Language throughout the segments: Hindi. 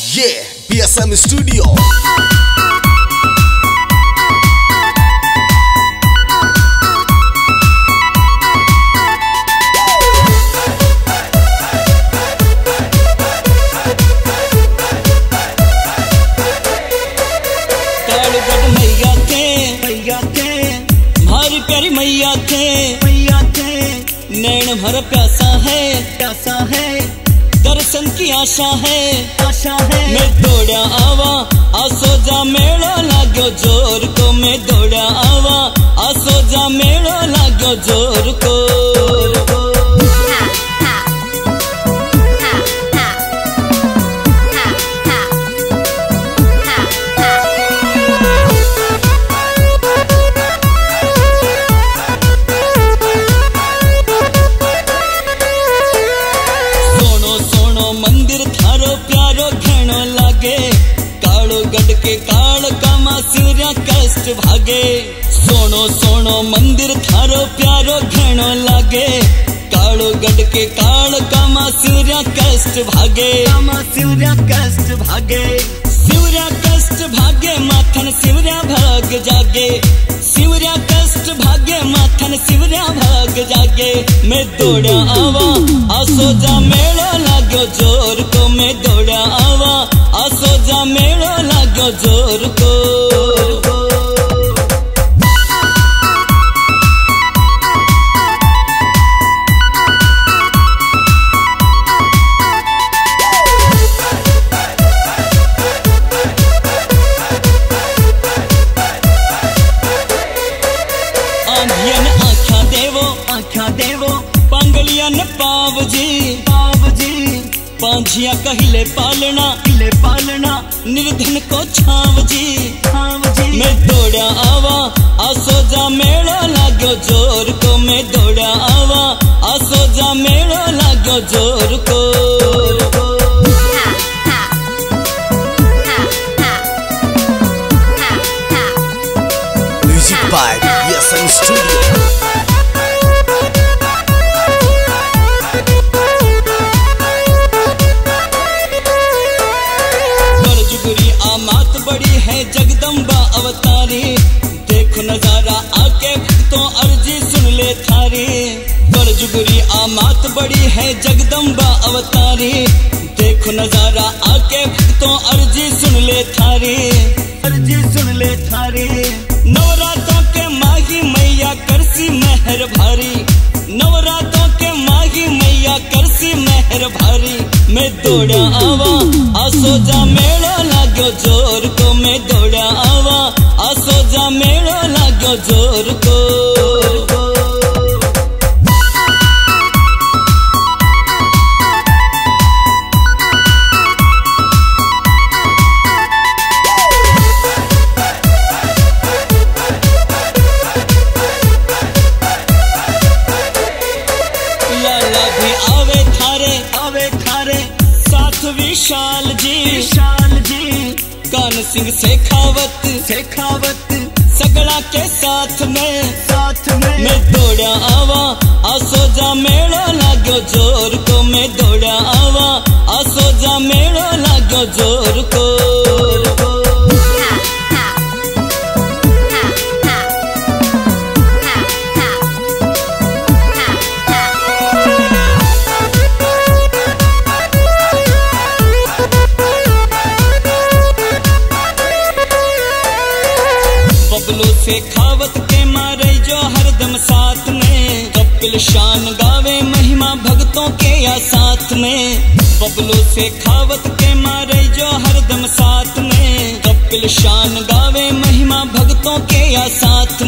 Yeah, BSM Studio. हमारी प्यारी मैया थे नैन भर प्यासा है दर्शन की आशा है मैं दौड़ा आवा आसो जा मेलो लागो जोर को मैं दौड़ा आवा आसो जा मेलो लागो जोर को काल कामा सिवरिया कष्ट भागे सोनो सोनो मंदिर थारो प्यारो घेणो लागे कालो गढ़ के काल कामा सिवरिया कष्ट भागे सिवरिया कष्ट भागे माथन सिवरिया भाग जागे सिवरिया कष्ट भागे माथन सिवरिया भाग जागे मैं दौड़ा आवा आसो जा मेलो लागो जोर को मैं दौड़ा आवा आसो जा मेलो लागो जोर को आख्या देवो पंगलिया न पाव जी पांझिया कहिले पालना निर्धन को छाव जी मैं दौड़ा आवा आसो जा मेलो लागो जोर को मैं दौड़ा आवा आसो जा मेलो लागो जोर को Music by BSM Studio. बड़ी है जगदम्बा अवतारी देखो नजारा आके भक्तों अर्जी सुन ले थारी बड़जुगरी आमात बड़ी है जगदम्बा अवतारी देखो नजारा आके भक्तों अर्जी सुन ले थारी नवरात्रों के माही मैया करसी मेहर भारी नवरात्रों के माही मैया करसी मेहर भारी मैं दौड़ा आवा आसो जा मेलो लागो जोर को मैं दौड़ा आवा आसो जा मेलो लागो जोर को लाला भी आवे थारे साथ विशाल जी कान सिंह शेखावत सगड़ा के साथ में मैं दौड़ा आवा आसो जा मेलो लागो जोर को मैं दौड़ा आवा आसो जा मेलो लागो जोर को शेखावत के मारे जो हरदम साथ में कपिल शान गावे महिमा भक्तों के या साथ में बबलू शेखावत के मारे जो हरदम साथ में कपिल शान गावे महिमा भक्तों के या साथ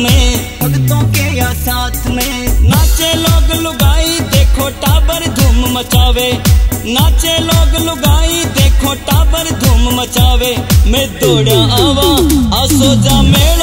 में नाचे लोग लुगाई देखो टाबर धूम मचावे नाचे लोग लुगाई देखो टाबर धूम मचावे मैं दौड़ा आवा आसो जा मेलो